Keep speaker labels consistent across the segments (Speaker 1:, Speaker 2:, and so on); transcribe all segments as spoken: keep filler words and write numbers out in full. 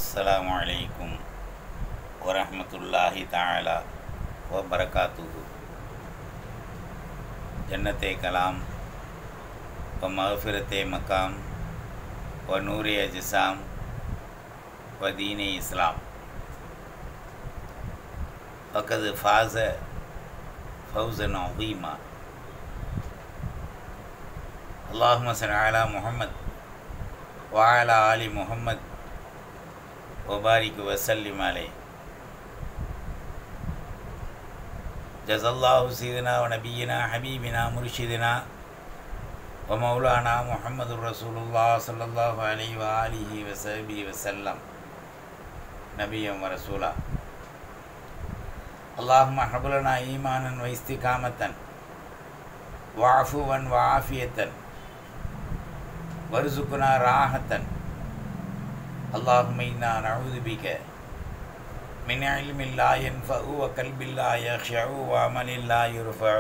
Speaker 1: السلام عليكم ورحمة الله تعالى وبركاته. جنت کلام و مغفرت مقام و نور اجسام و دین اسلام. فقد فاز فوزا عظيما. اللهم صل على محمد وعلى آل محمد وبارك وسلم عليه. جزا الله سيدنا ونبينا حبيبنا مرشدنا ومولانا محمد رسول الله صلى الله عليه وآله وصحبه وسلم نبيا ورسولا. اللهم هب لنا إيمانا واستقامة وعفوا وعافية وارزقنا راحة. اللهم إنا نعوذ بك من علم لا ينفع وقلب لا يخشع وعمل لا يرفع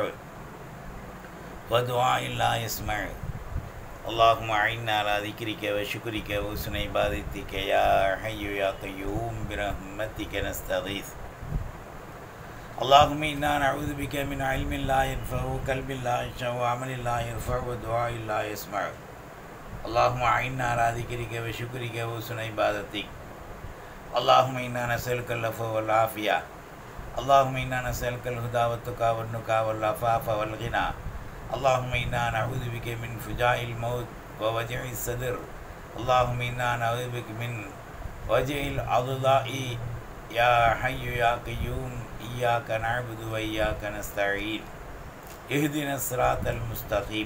Speaker 1: ودعاء لا يسمع. اللهم أعنا على ذكرك وشكرك وحسن عبادتك يا حي يا قيوم برحمتك نستغيث. اللهم إنا نعوذ بك من علم لا ينفع وقلب لا يخشع وعمل لا يرفع ودعاء لا يسمع. اللهم أعنا على ذكرك وشكرك وحسن عبادتك. اللهم إنا نسألك العفو والعافية. اللهم إنا نسألك الهدى والتقى والنقى والعفاف والغنى. اللهم إنا نعوذ بك من فجاء الموت ووجع الصدر. اللهم إنا نعوذ بك من وجع الأضلاع يا حي يا قيوم. إياك نعبد وإياك نستعين. اهدنا الصراط المستقيم.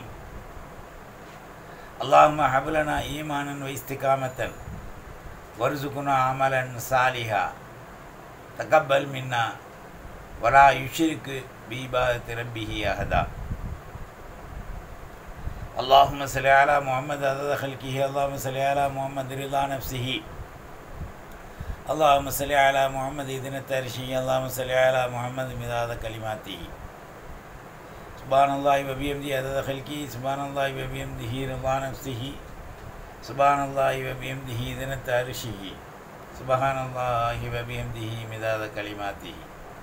Speaker 1: اللهم هب لنا إيمانا واستقامة وارزقنا عملا صالحا. تقبل منا ولا يشرك بعبادة ربه أحدا. اللهم صل على محمد عدد خلقه. اللهم صل على محمد رضا نفسه. اللهم صل على محمد زينة عرشه. اللهم صل على محمد مداد كلماته. سبحان الله وبحمده عدد خلقه. سبحان الله وبحمده رضا نفسه. سبحان الله وبحمده زينة عرشه. سبحان الله وبحمده مداد كلماته.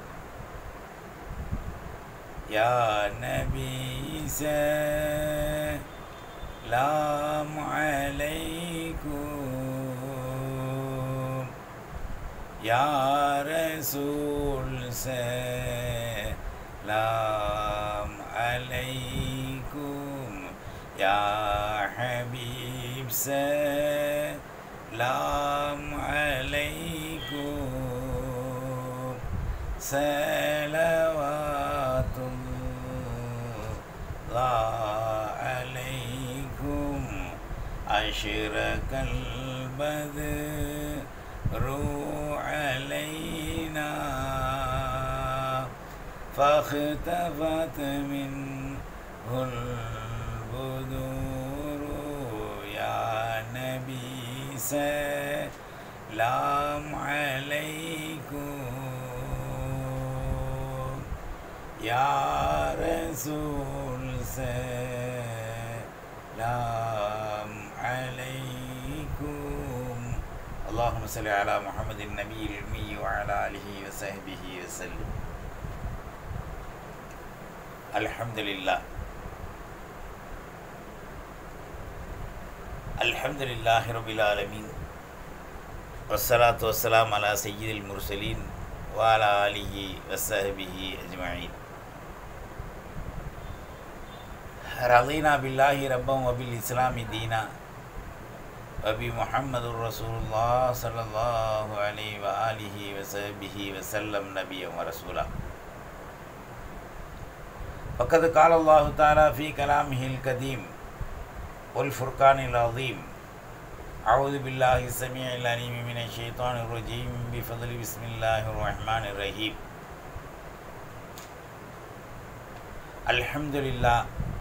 Speaker 1: يا نبي سلام عليكم. يا رسول سلام عليكم. يا حبيب سلام عليكم. صلوات الله عليكم. أشرق البدر علينا فاختفت منه البدور. يا نبي سلام عليكم. يا رسول سلام عليكم. اللهم صل على محمد النبي الأمي وعلى آله وصحبه وسلم. الحمد لله. الحمد لله رب العالمين والصلاة والسلام على سيد المرسلين وعلى آله وصحبه أجمعين. رضينا بالله ربا وبالإسلام دينا وبمحمد رسول الله صلى الله عليه وآله وصحبه وسلم نبيا ورسولا. فقد قال الله تعالى في كلامه القديم والفرقان العظيم. أعوذ بالله السميع العليم من الشيطان الرجيم بفضل بسم الله الرحمن الرحيم. الحمد لله.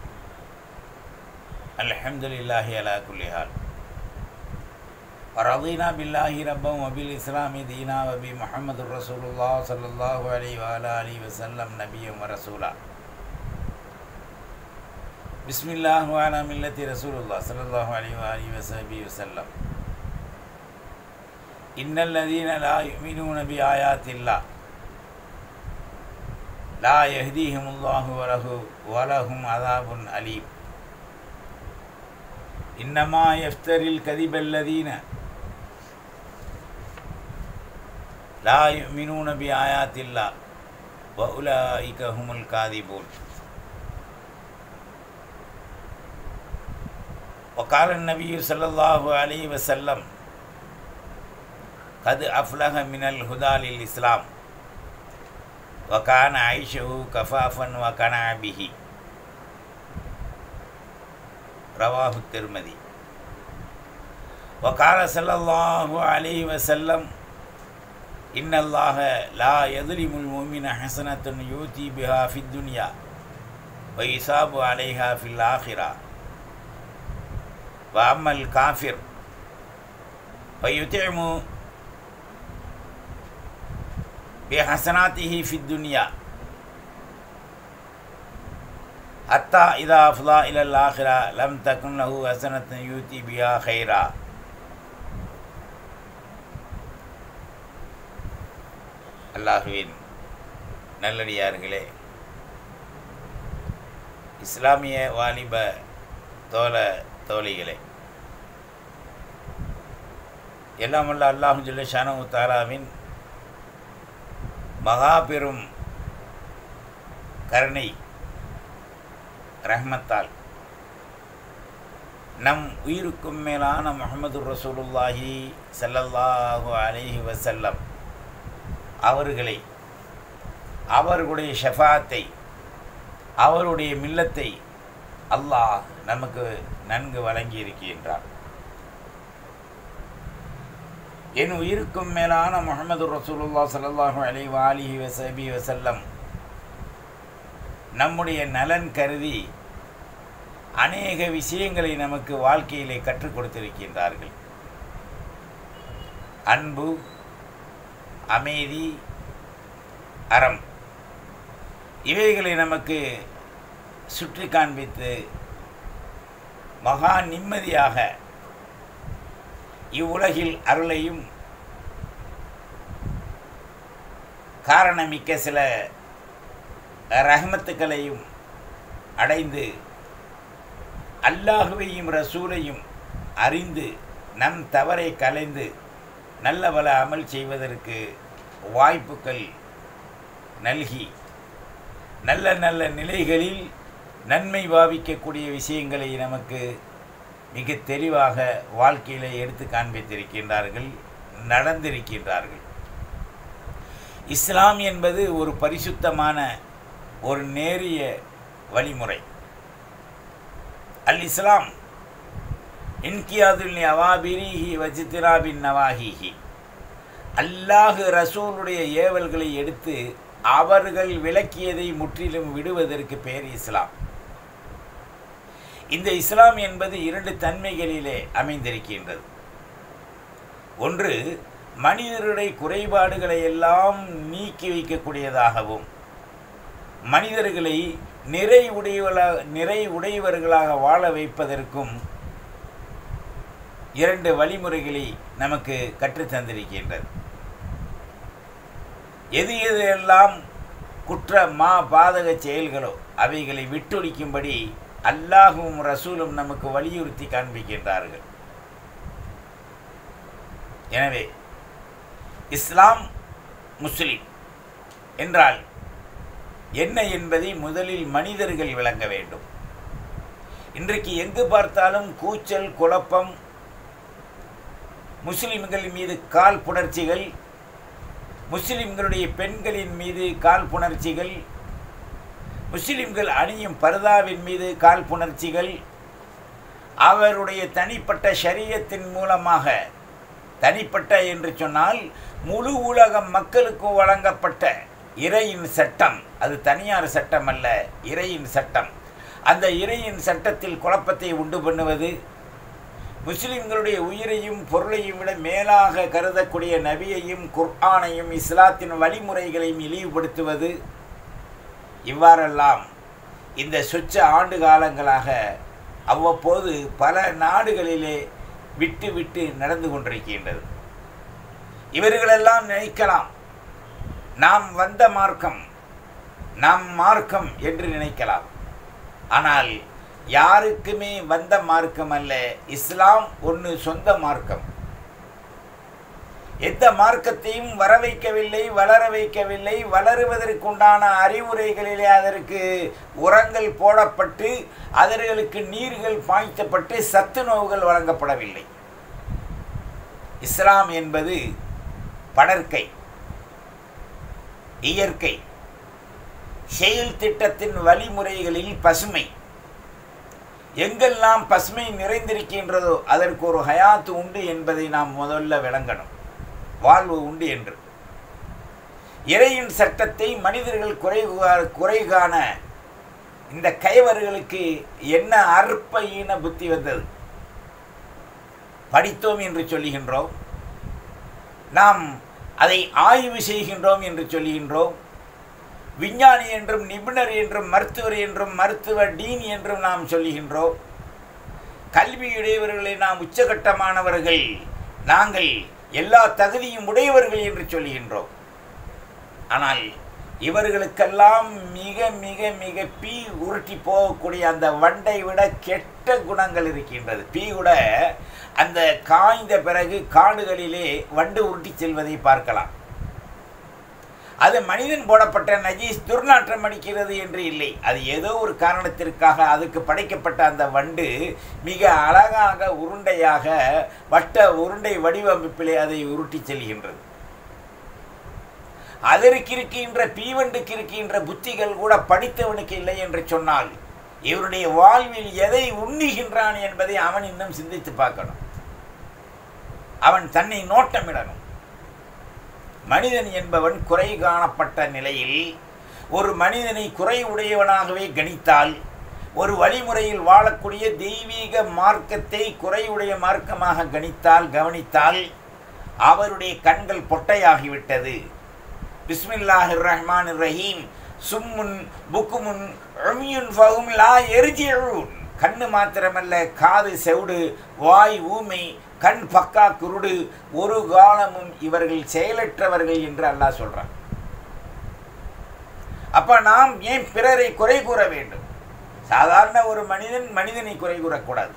Speaker 1: الحمد لله على كل حال. ورضينا بالله ربا وبالإسلام دينا وبمحمد رسول الله صلى الله عليه وعلى آله وسلم نبيا ورسولا. بسم الله وعلى ملة رسول الله صلى الله عليه وآله وصحبه وسلم. இன்னல்லதீன லா யுமினூன பி ஆயாத்தில்லாஹ் லா யஹ்தீஹிமுல்லாஹு வலஹு வலஹும் அஸாபுன் அலீம். இன்னமா யஃப்தரில் கதிபல்லதீன லா யுமினூன பி ஆயாத்தில்லாஹ் வ உலாயிக ஹுமுல் காதிபூன். وقال النبي صلى الله عليه وسلم قد أفلح من الهدى للإسلام وكان عيشه كفافا وقنع به. رواه الترمذي. وقال صلى الله عليه وسلم إن الله لا يظلم المؤمن حسنة يؤتي بها في الدنيا ويصاب عليها في الآخرة وأما الكافر فيطعم بحسناته في الدنيا حتى إذا أفضى إلى الآخرة لم تكن له حسنة يؤتي بها خيرا. அல்லாஹுவின் நல்லடியார்களே, இஸ்லாமிய வாலிப தோழ தோழிகளே, எல்லாம் வல்ல அல்லாஹு ஜல்ல ஷானஹு தஆலாவின் மகா பெரும் கருணை ரஹ்மத்தால் நம் உயிருக்கும் மேலான முஹம்மது ரசூலுல்லாஹி ஸல்லல்லாஹு அலைஹி வஸல்லம் அவர்களை, அவர்களுடைய ஷஃபாத்தை, அவருடைய மில்லத்தை அல்லாஹ் நமக்கு நன்கு வழங்கி இருக்கின்றார். என் உயிருக்கும் மேலான முஹம்மது ரசூலுல்லாஹி ஸல்லல்லாஹு அலைஹி வஆலிஹி வஸஹ்பிஹி வஸல்லம் நம்முடைய நலன் கருதி அநேக விஷயங்களை நமக்கு வாழ்க்கையிலே கற்றுக் கொடுத்திருக்கின்றார்கள். அன்பு, அமைதி, அறம் இவைகளை நமக்கு சுற்றி காண்பித்து மகா நிம்மதியாக இவ்வுலகில் அருளையும் காரணமிக்க சில ரஹ்மத்துக்களையும் அடைந்து அல்லாஹுவையும் ரசூலையும் அறிந்து நம் தவறை கலைந்து நல்ல பல அமல் செய்வதற்கு வாய்ப்புகள் நல்கி நல்ல நல்ல நிலைகளில் நன்மை பாவிக்கக்கூடிய விஷயங்களை நமக்கு மிக தெளிவாக வாழ்க்கையிலே எடுத்து காண்பித்திருக்கின்றார்கள், நடந்திருக்கின்றார்கள். இஸ்லாம் என்பது ஒரு பரிசுத்தமான ஒரு நேரிய வழிமுறை. அல் இஸ்லாம் இன்கியாதுல் அவாபிரிஹி வஜித்ராபின் நவாஹிஹி. அல்லாஹ் ரசூலுடைய ஏவல்களை எடுத்து அவர்கள் விளக்கியதை முற்றிலும் விடுவதற்கு பெயர் இஸ்லாம். இந்த இஸ்லாம் என்பது இரண்டு தன்மைகளிலே அமைந்திருக்கின்றது. ஒன்று, மனிதருடைய குறைபாடுகளை எல்லாம் நீக்கி வைக்கக்கூடியதாகவும் மனிதர்களை நிறை உடையவர்களாக நிறை உடையவர்களாக வாழ வைப்பதற்கும் இரண்டு வழிமுறைகளை நமக்கு கற்றுத்தந்திருக்கின்றது. எது எது எல்லாம் குற்ற மா பாதக செயல்களோ அவைகளை விட்டொழிக்கும்படி அல்லாஹும் ரசூலும் நமக்கு வலியுறுத்தி காண்பிக்கின்றார்கள். எனவே இஸ்லாம் முஸ்லிம் என்றால் என்ன என்பதை முதலில் மனிதர்கள் விளங்க வேண்டும். இன்றைக்கு எங்கு பார்த்தாலும் கூச்சல், குழப்பம், முஸ்லிம்கள் மீது கால் புணர்ச்சிகள், முஸ்லிம்களுடைய பெண்களின் மீது கால் புணர்ச்சிகள், முஸ்லிம்கள் அணியும் பர்தாவின் மீது கால் புணர்ச்சிகள், அவருடைய தனிப்பட்ட ஷரியத்தின் மூலமாக, தனிப்பட்ட என்று சொன்னால் முழு உலகம் மக்களுக்கு வழங்கப்பட்ட இறையின் சட்டம், அது தனியார் சட்டம் அல்ல, இறையின் சட்டம். அந்த இறையின் சட்டத்தில் குழப்பத்தை உண்டு பண்ணுவது, முஸ்லிம்களுடைய உயிரையும் பொருளையும் விட மேலாக கருதக்கூடிய நபியையும் குர்ஆனையும் இஸ்லாத்தின் வழிமுறைகளையும் இழிவுபடுத்துவது, இவ்வாறெல்லாம் இந்த சொச்ச ஆண்டு காலங்களாக அவ்வப்போது பல நாடுகளிலே விட்டு விட்டு நடந்து கொண்டிருக்கின்றது. இவர்களெல்லாம் நினைக்கலாம் நாம் வந்த மார்க்கம், நாம் மார்க்கம் என்று நினைக்கலாம். ஆனால் யாருக்குமே வந்த மார்க்கம் அல்ல. இஸ்லாம் ஒன்று சொந்த மார்க்கம். எந்த மார்க்கத்தையும் வர வைக்கவில்லை, வளர வைக்கவில்லை. வளருவதற்குண்டான அறிவுரைகளிலே அதற்கு உரங்கள் போடப்பட்டு அதற்கு நீர்கள் பாய்ச்சப்பட்டு சத்துணவுகள் வழங்கப்படவில்லை. இஸ்லாம் என்பது படற்கை, இயற்கை, செயல் திட்டத்தின் வழிமுறைகளில் பசுமை. எங்கெல்லாம் பசுமை நிறைந்திருக்கின்றதோ அதற்கு ஒரு ஹயாத்து உண்டு என்பதை நாம் முதல்ல விளங்கணும். வாழ்வு உண்டு என்று. இறையின் சட்டத்தை மனிதர்கள் குறை குறை காண இந்த கைவர்களுக்கு என்ன அற்ப ஈன புத்தி வந்தது. படித்தோம் என்று சொல்லுகின்றோம், நாம் அதை ஆய்வு செய்கின்றோம் என்று சொல்லுகின்றோம். விஞ்ஞானி என்றும் நிபுணர் என்றும் மருத்துவர் என்றும் மருத்துவ டீன் என்றும் நாம் சொல்லுகின்றோம். கல்வியுடையவர்களை நாம் உச்சகட்டமானவர்கள், நாங்கள் எல்லா தகுதியும் உடையவர்கள் என்று சொல்லுகின்றோம். ஆனால் இவர்களுக்கெல்லாம் மிக மிக மிக பீ உருட்டி போகக்கூடிய அந்த வண்டை விட கெட்ட குணங்கள் இருக்கின்றது. பீ கூட அந்த காய்ந்த பிறகு காடுகளிலே வண்டு உருட்டி செல்வதை பார்க்கலாம். அது மனிதன் போடப்பட்ட நஜீஸ் துர்நாற்றம் அடிக்கிறது என்று இல்லை. அது ஏதோ ஒரு காரணத்திற்காக அதுக்கு படைக்கப்பட்ட அந்த வண்டு மிக அழகாக உருண்டையாக வட்ட உருண்டை வடிவமைப்பிலே அதை உருட்டி செல்கின்றது. அதற்கு இருக்கின்ற பீவண்டுக்கு இருக்கின்ற புத்திகள் கூட படித்தவனுக்கு இல்லை என்று சொன்னால் இவருடைய வாழ்வில் எதை உண்ணுகின்றான் என்பதை அவன் இன்னும் சிந்தித்து பார்க்கணும். அவன் தன்னை நோட்டமிடணும். மனிதன் என்பவன் குறை காணப்பட்ட நிலையில் ஒரு மனிதனை குறை உடையவனாகவே கணித்தால், ஒரு வழிமுறையில் வாழக்கூடிய தெய்வீக மார்க்கத்தை குறையுடைய மார்க்கமாக கணித்தால் கவனித்தால் அவருடைய கண்கள் பொட்டையாகிவிட்டது. பிஸ்மில்லாஹிர் ரஹ்மானிர் ரஹீம் சும்முன் புக்குமுன் உம்யுன் ஃபஹும் லா யர்ஜிஊன். கண்ணு மாத்திரமல்ல, காது செவுடு, வாய் ஊமை, கண் பக்கா குருடு, ஒரு காலமும் இவர்கள் செயலற்றவர்கள் என்று அல்லாஹ் சொல்றான். அப்ப நாம் ஏன் பிறரை குறை கூற வேண்டும்? சாதாரண ஒரு மனிதன் மனிதனை குறை கூறக்கூடாது.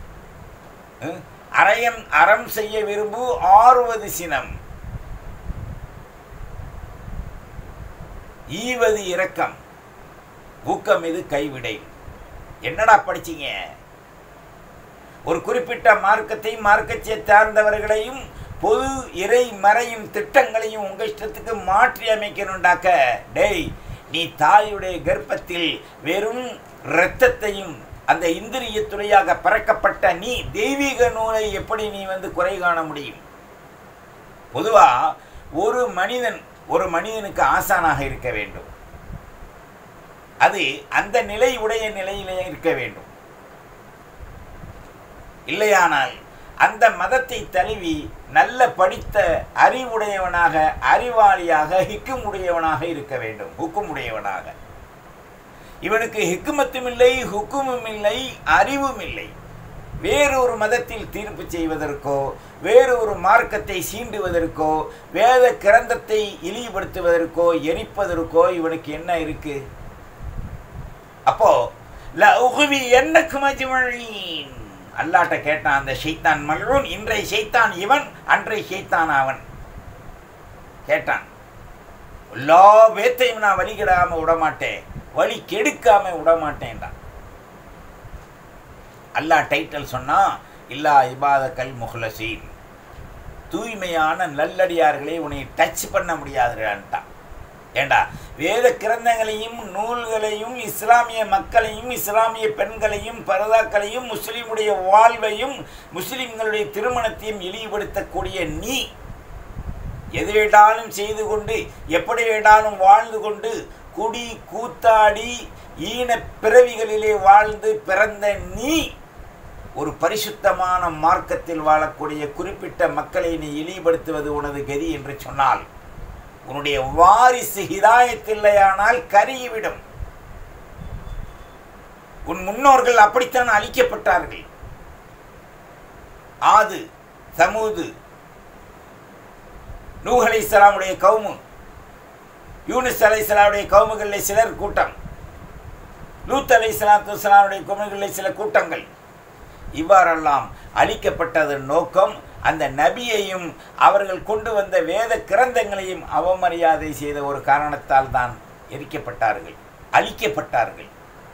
Speaker 1: அறம் அறம் செய்ய விரும்பு ஆறுவது சினம், ஈவது இரக்கம், ஊக்கம் இது கைவிடை. என்னடா படிச்சீங்க? ஒரு குறிப்பிட்ட மார்க்கத்தை மார்க்கத்தை சார்ந்தவர்களையும் பொது இறை மறையின் திட்டங்களையும் உங்க இஷ்டத்துக்கு மாற்றி அமைக்கணுண்டாக்க, டேய் நீ தாயுடைய கர்ப்பத்தில் வெறும் இரத்தத்தையும் அந்த இந்திரிய துறையாக பறக்கப்பட்ட நீ தெய்வீக நூலை எப்படி நீ வந்து குறை காண முடியும்? பொதுவா ஒரு மனிதன் ஒரு மனிதனுக்கு ஆசானாக இருக்க வேண்டும். அது அந்த நிலை உடைய நிலையிலே இருக்க வேண்டும். இல்லையானால் அந்த மதத்தை தழுவி நல்ல படித்த அறிவுடையவனாக, அறிவாளியாக, ஹிக்கும் உடையவனாக இருக்க வேண்டும். ஹுக்கும் உடையவனாக. இவனுக்கு ஹிக்குமத்தும் இல்லை, ஹுக்குமும் இல்லை, அறிவும் இல்லை. வேறொரு மதத்தில் தீர்ப்பு செய்வதற்கோ வேறொரு மார்க்கத்தை சீண்டுவதற்கோ வேத கிரந்தத்தை இழிவுபடுத்துவதற்கோ எரிப்பதற்கோ இவனுக்கு என்ன இருக்கு? அப்போ அல்லாட்ட கேட்டான் அந்த ஷைத்தான் மல்ஊன். இன்றைய ஷைத்தான் இவன், அன்றைய ஷைத்தான் அவன். கேட்டான், எல்லா பேத்தையும் நான் வழிகிடாம விடமாட்டேன், வழி கெடுக்காம விடமாட்டேன்டான். அல்லாஹ் டைட்டில் சொன்னா, இல்லா இபாதக்கல் முஹ்லசீன், தூய்மையான நல்லடியார்களை உன்னை டச் பண்ண முடியாதுடான்ட்டான். ஏண்டா வேத கிரந்தங்களையும் நூல்களையும் இஸ்லாமிய மக்களையும் இஸ்லாமிய பெண்களையும் பரதாக்களையும் முஸ்லீமுடைய வாழ்வையும் முஸ்லிம்களுடைய திருமணத்தையும் இழிவுபடுத்தக்கூடிய நீ எது வேண்டாலும் செய்து கொண்டு எப்படி வேண்டாலும் வாழ்ந்து கொண்டு குடி கூத்தாடி ஈன பிறவிகளிலே வாழ்ந்து பிறந்த நீ ஒரு பரிசுத்தமான மார்க்கத்தில் வாழக்கூடிய குறிப்பிட்ட மக்களை நீ இழிவுபடுத்துவது உனது கதி என்று சொன்னால் உன்னுடைய வாரிசு ஹிதாயத்தில்லையானால் கருகிவிடும். உன் முன்னோர்கள் அப்படித்தான் அழிக்கப்பட்டார்கள். ஆது, சமூது, நூஹ் அலைஹிஸ்ஸலாமுடைய கௌமு, யூனுஸ் அலைஹிஸ்ஸலாமுடைய கௌமுகளில் சிலர் கூட்டம், லூத் அலைஹிஸ்ஸலாத்து வஸ்ஸலாமுடைய கௌமுகளில் சில கூட்டங்கள், இவ்வாறெல்லாம் அழிக்கப்பட்டதன் நோக்கம் அந்த நபியையும் அவர்கள் கொண்டு வந்த வேத கிரந்தங்களையும் அவமரியாதை செய்த ஒரு காரணத்தால் தான் எரிக்கப்பட்டார்கள், அழிக்கப்பட்டார்கள்.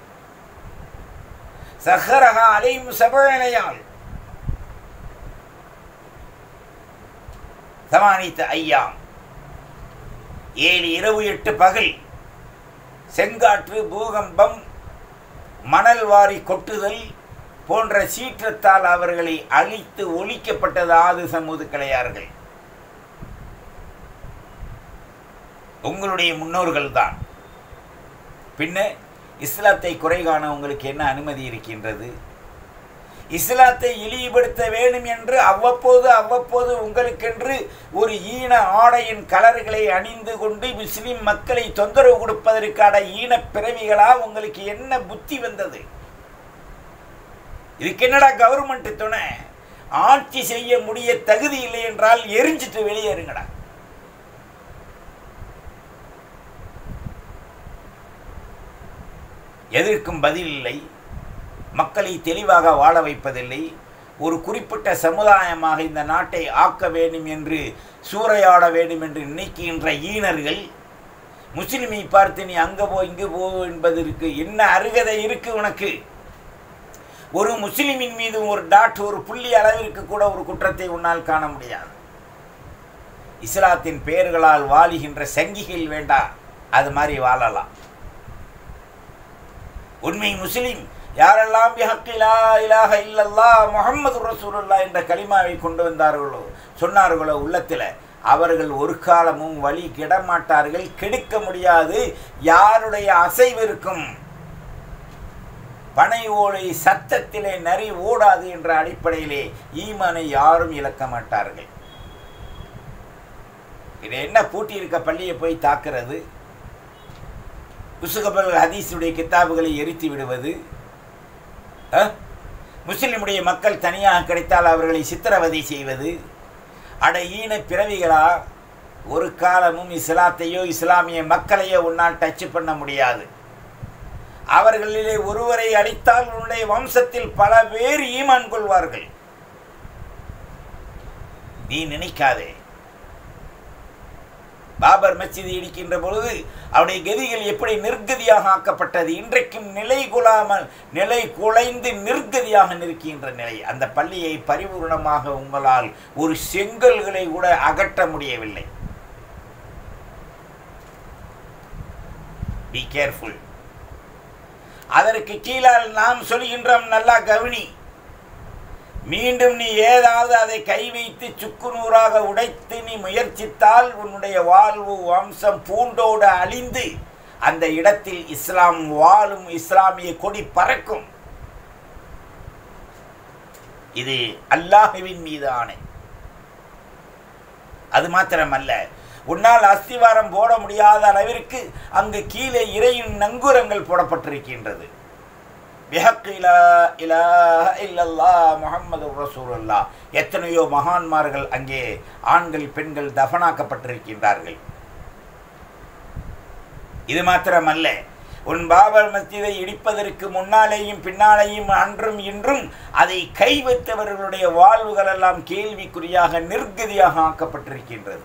Speaker 1: சஹரஹா அலைஹிம் சபஅலையால் தமானித்த ஐயாம், ஏழு இரவு எட்டு பகல், செங்காற்று, பூகம்பம், மணல் வாரி கொட்டுதல் போன்ற சீற்றத்தால் அவர்களை அழித்து ஒழிக்கப்பட்டது ஆது சமூது கிளையார்கள். உங்களுடைய முன்னோர்கள் தான். பின்ன இஸ்லாத்தை குறை காண உங்களுக்கு என்ன அனுமதி இருக்கின்றது? இஸ்லாத்தை இழிவுபடுத்த வேண்டும் என்று அவ்வப்போது அவ்வப்போது உங்களுக்கென்று ஒரு ஈன ஆடையின் கலர்களை அணிந்து கொண்டு முஸ்லிம் மக்களை தொந்தரவு கொடுப்பதற்கான ஈன பிறவிகளா உங்களுக்கு என்ன புத்தி வந்தது? இதுக்கு என்னடா கவர்மெண்ட் துணை? ஆட்சி செய்ய முடிய தகுதி இல்லை என்றால் எரிஞ்சிட்டு வெளியேறுங்கடா. எதற்கும் பதில் இல்லை. மக்களை தெளிவாக வாழ வைப்பதில்லை. ஒரு குறிப்பிட்ட சமுதாயமாக இந்த நாட்டை ஆக்க வேண்டும் என்று சூறையாட வேண்டும் என்று நினைக்கின்ற ஈனர்கள் முஸ்லிமை பார்த்து நீ அங்கே போ இங்கே போ என்பதற்கு என்ன அருகதை இருக்கு உனக்கு? ஒரு முஸ்லிமின் மீது ஒரு டாட், ஒரு புள்ளி அளவிற்கு கூட ஒரு குற்றத்தை உன்னால் காண முடியாது. இஸ்லாத்தின் பெயர்களால் வாழுகின்ற சங்கிகள் வேண்டாம், அது மாதிரி வாழலாம். உண்மை முஸ்லிம் யாரெல்லாம் பிஹக்கி லா இலாஹ இல்லல்லாஹ் முஹம்மது ரசூலுல்லாஹ் என்ற கலிமாவை கொண்டு வந்தார்களோ சொன்னார்களோ உள்ளத்தில், அவர்கள் ஒரு காலமும் வழி கெடமாட்டார்கள், கெடுக்க முடியாது. யாருடைய அசைவிற்கும் பனை ஓலை சத்தத்திலே நரி ஓடாது என்ற அடிப்படையிலே ஈமானை யாரும் இழக்க மாட்டார்கள். இது என்ன பூட்டி இருக்க பள்ளியை போய் தாக்குறது, புசுகபல் ஹதீஸுடைய கித்தாபுகளை எரித்து விடுவது, முஸ்லிமுடைய மக்கள் தனியாக கிடைத்தால் அவர்களை சித்திரவதை செய்வது, அட ஈன பிறவிகளா, ஒரு காலமும் இஸ்லாத்தையோ இஸ்லாமிய மக்களையோ உன்னால் டச் பண்ண முடியாது. அவர்களிலே ஒருவரை அழித்தால் உன்னுடைய வம்சத்தில் பல பேர் ஈமான் கொள்வார்கள். நீ நினைக்காதே. பாபர் மஸ்ஜிதை இடிக்கின்ற பொழுது அவருடைய கதிகள் எப்படி நிர்கதியாக ஆக்கப்பட்டது, இன்றைக்கும் நிலை குலாமல் நிலை குலைந்து நிர்கதியாக நிற்கின்ற நிலை. அந்த பள்ளியை பரிபூர்ணமாக உங்களால் ஒரு செங்கல்களை கூட அகற்ற முடியவில்லை. Be careful. அதற்கு கீழால் நாம் சொல்கின்றோம், நல்லா கவனி. மீண்டும் நீ ஏதாவது அதை கை வைத்து சுக்குநூறாக உடைத்து நீ முயற்சித்தால் உன்னுடைய வாழ்வு வம்சம் பூண்டோடு அழிந்து அந்த இடத்தில் இஸ்லாம் வாழும், இஸ்லாமிய கொடி பறக்கும். இது அல்லாஹ்வின் மீது ஆணை. அது மாத்திரமல்ல, உன்னால் அஸ்திவாரம் போட முடியாத அளவிற்கு அங்கு கீழே இறையின் நங்கூரங்கள் போடப்பட்டிருக்கின்றது. முஹம்மது ரசூலுல்லாஹ். எத்தனையோ மகான்மார்கள் அங்கே ஆண்கள் பெண்கள் தஃபனாக்கப்பட்டிருக்கின்றார்கள். இது மாத்திரமல்ல, உன் பாபர் மஸ்ஜிதை இடிப்பதற்கு முன்னாலேயும் பின்னாலேயும் அன்றும் இன்றும் அதை கை வைத்தவர்களுடைய வாழ்வுகள் எல்லாம் கேள்விக்குறியாக நிர்கதியாக ஆக்கப்பட்டிருக்கின்றது.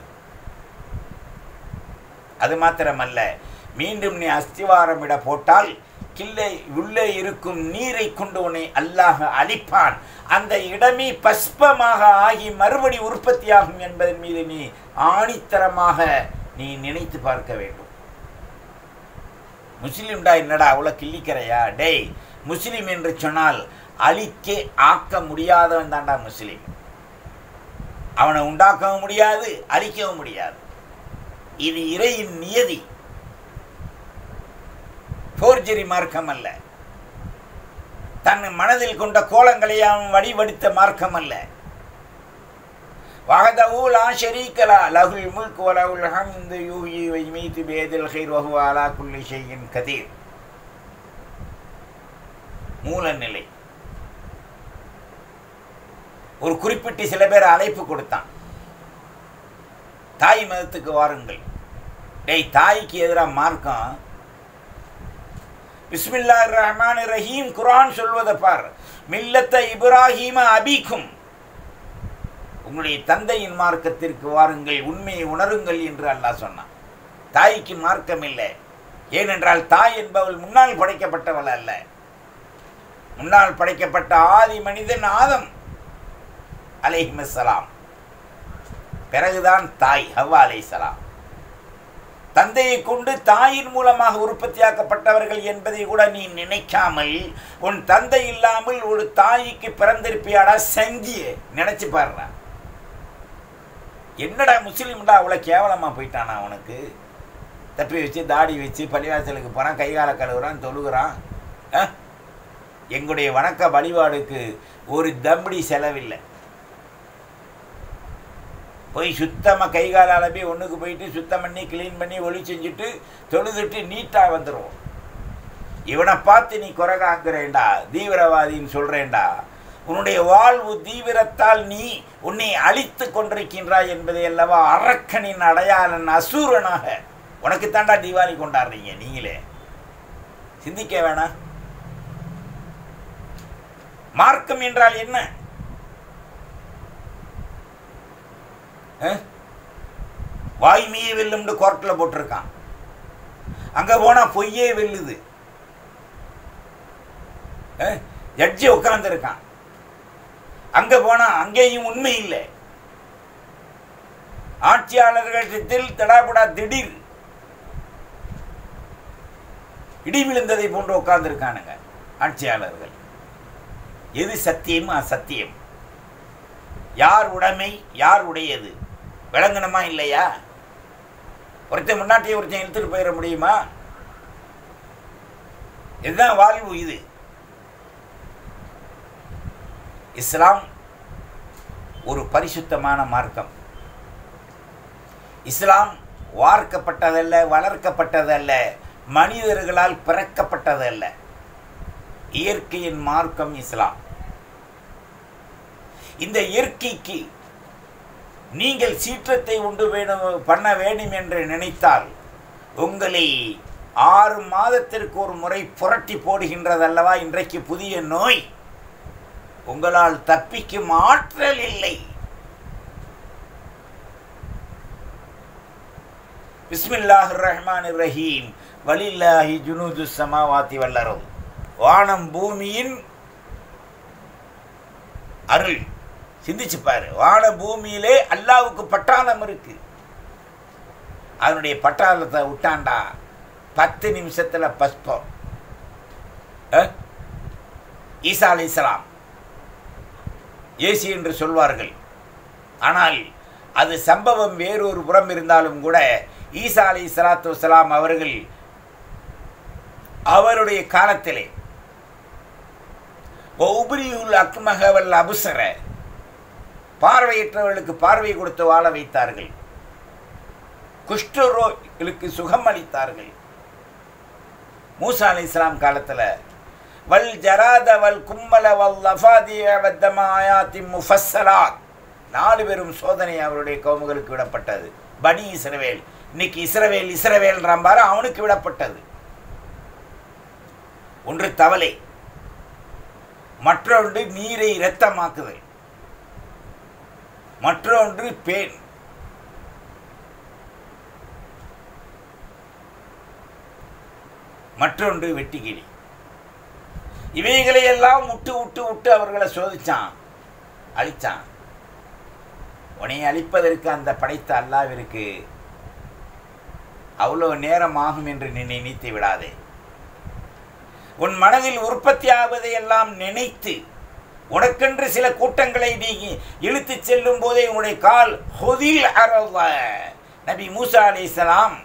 Speaker 1: அது மாத்திரமல்ல, மீண்டும் நீ அஸ்திவாரமிட போட்டால் கிள்ளை உள்ளே இருக்கும் நீரை கொண்டு உன்னை அல்லாஹ் அழிப்பான். அந்த இடமே பஸ்பமாக ஆகி மறுபடி உற்பத்தியாகும் என்பதன் மீது நீ ஆணித்தரமாக நீ நினைத்து பார்க்க வேண்டும். முஸ்லிம்டா என்னடா அவ்வளோ கிள்ளிக்கிறையா? டேய், முஸ்லிம் என்று சொன்னால் அழிக்க ஆக்க முடியாதவன் தாண்டா முஸ்லிம். அவனை உண்டாக்கவும் முடியாது, அழிக்கவும் முடியாது. இது இறையின் நியதி, போர்ஜரி மார்க்கம் அல்ல. தன் மனதில் கொண்ட கோலங்களை அவன் வடிவடித்த மார்க்கம் அல்ல. வஹதஹு லா ஷரீக லஹு லஹுல் முல்கு வ லஹுல் ஹம்து யுஹ்யி வ யுமீத்து பியதில் கைர் வ ஹுவ அலா குல்லி ஷைஇன் கதீர். மூலநிலை. ஒரு குறிப்பிட்டு சில பேர் அழைப்பு கொடுத்தான். தாய் மதத்துக்கு வாருங்கள். டேய், தாய்க்கு எதிராக மார்க்கம். பிஸ்மில்லாஹிர் ரஹ்மானிர் ரஹீம் குர்ஆன் சொல்வதை பார். மில்லத்த இப்ராஹீம அபீக்கும், உங்களுடைய தந்தையின் மார்க்கத்திற்கு வாருங்கள், உண்மையை உணருங்கள் என்று அல்லாஹ் சொன்னான். தாய்க்கு மார்க்கம் இல்லை. ஏனென்றால் தாய் என்பவள் முன்னால் படைக்கப்பட்டவள் அல்ல. முன்னால் படைக்கப்பட்ட ஆதி மனிதன் ஆதம் அலைஹிஸ்ஸலாம். பிறகுதான் தாய் ஹவ்வா அலைஹிஸ்ஸலாம். தந்தையை கொண்டு தாயின் மூலமாக உற்பத்தியாக்கப்பட்டவர்கள் என்பதை கூட நீ நினைக்காமல், உன் தந்தை இல்லாமல் ஒரு தாய்க்கு பிறந்திருப்பியாடா சங்கியே, நினைச்சு பாருடா. என்னடா முஸ்லீம்டா அவ்வளோ கேவலமாக போயிட்டானா? அவனுக்கு தப்பி வச்சு தாடி வச்சு பள்ளிவாசலுக்கு போகிறான், கைகால கழுவுறான், தொழுகிறான். எங்களுடைய வணக்க வழிபாடுக்கு ஒரு தம்படி செலவில்லை. போய் சுத்தமாக கைகாலால் போய் ஒன்றுக்கு போயிட்டு சுத்தம் பண்ணி க்ளீன் பண்ணி ஒளி செஞ்சுட்டு தொழுதுட்டு நீட்டாக வந்துடுவோம். இவனை பார்த்து நீ குறைகாங்கிறேன்டா, தீவிரவாதின்னு சொல்கிறேன்டா. உன்னுடைய வாழ்வு தீவிரத்தால் நீ உன்னை அழித்து கொண்டிருக்கின்றாய் என்பதை அல்லவா அரக்கனின் அடையாளன் அசூரனாக உனக்கு தாண்டா தீபாவளி கொண்டாடுறீங்க. நீங்களே சிந்திக்க வேணாம். மார்க்கம் என்றால் என்ன? வாய்மையே வெல்லும்னு கோர்ட்டில் போட்டிருக்கான். அங்கே போனால் பொய்யே வெல்லுது. ஜட்ஜி உட்கார்ந்துருக்கான். அங்கே போனால் அங்கேயும் உண்மை இல்லை. ஆட்சியாளர்களிடத்தில் தடாபுடா திடீர் இடி விழுந்ததை போன்று உட்கார்ந்துருக்கானுங்க ஆட்சியாளர்கள். எது சத்தியம் அசத்தியம், யார் உடைமை யார் உடையது விளங்கணுமா இல்லையா? ஒருத்தன் முன்னாட்டியை ஒருத்தன் இழுத்துட்டு போயிட முடியுமா? இதுதான் வாழ்வு. இது இஸ்லாம் ஒரு பரிசுத்தமான மார்க்கம். இஸ்லாம் வார்க்கப்பட்டதல்ல, வளர்க்கப்பட்டதல்ல, மனிதர்களால் பிறக்கப்பட்டதல்ல. இயற்கையின் மார்க்கம் இஸ்லாம். இந்த இயற்கைக்கு நீங்கள் சீற்றத்தை உண்டு வேணும் பண்ண வேண்டும் என்று நினைத்தால் உங்களை ஆறு மாதத்திற்கு ஒரு முறை புரட்டி போடுகின்றதல்லவா இன்றைக்கு புதிய நோய். உங்களால் தப்பிக்கும் ஆற்றல் இல்லை. பிஸ்மில்லாஹிர் ரஹ்மானிர் ரஹீம் வலில்லாஹி ஜுனூது ஸமாவாதி வல் அர்த். வானம் பூமியின் அருள். சிந்திச்சு பாரு. வான பூமியிலே அல்லாவுக்கு பட்டாளம் இருக்கு. அதனுடைய பட்டாளத்தை விட்டாண்டா பத்து நிமிஷத்துல பஸ்பம். ஈசா அலைஹிஸ்ஸலாம் ஏசி என்று சொல்வார்கள். ஆனால் அது சம்பவம் வேறொரு புறம் இருந்தாலும் கூட ஈசா அலைஹிஸ்ஸலாத்து வஸ்ஸலாம் அவர்கள் அவருடைய காலத்திலே உப்ரியுல் அக்மஹ வல் அப்ஸர, பார்வையற்றவர்களுக்கு பார்வை கொடுத்து வாழ வைத்தார்கள். குஷ்டரோகிகளுக்கு சுகம் அளித்தார்கள். மூசா அலைஹிஸ்ஸலாம் காலத்தில் வல் ஜராத வல் கும்மல வல் லஃபாதிய வத்தம ஆயாத்தி முஃபஸ்ஸலாத், நாலு பெரும் சோதனை அவருடைய கவுமுகளுக்கு விடப்பட்டது. பனி இஸ்ரவேல், இன்னைக்கு இஸ்ரவேல் இஸ்ரவேல்ன்றான் பாரு, அவனுக்கு விடப்பட்டது. ஒன்று தவளை, மற்றொன்று நீரை இரத்தமாக்குதல், மற்றொன்று பேன், மற்றொன்று வெட்டுக்கிளி. இவைகளையெல்லாம் விட்டு விட்டு விட்டு அவர்களை சோதிச்சான், அழிச்சான். உன்னை அழிப்பதற்கு அந்த படைத்த அல்லாவிற்கு அவ்வளோ நேரம் ஆகும் என்று நீ நினைத்து விடாதே. உன் மனதில் உற்பத்தி ஆவதையெல்லாம் நினைத்து உனக்கென்று சில கூட்டங்களை நீ இழுத்து செல்லும் போதே உன்னுடைய கால் ஹுதில் அரவ. நபி மூசா அலைஹிஸ்ஸலாம்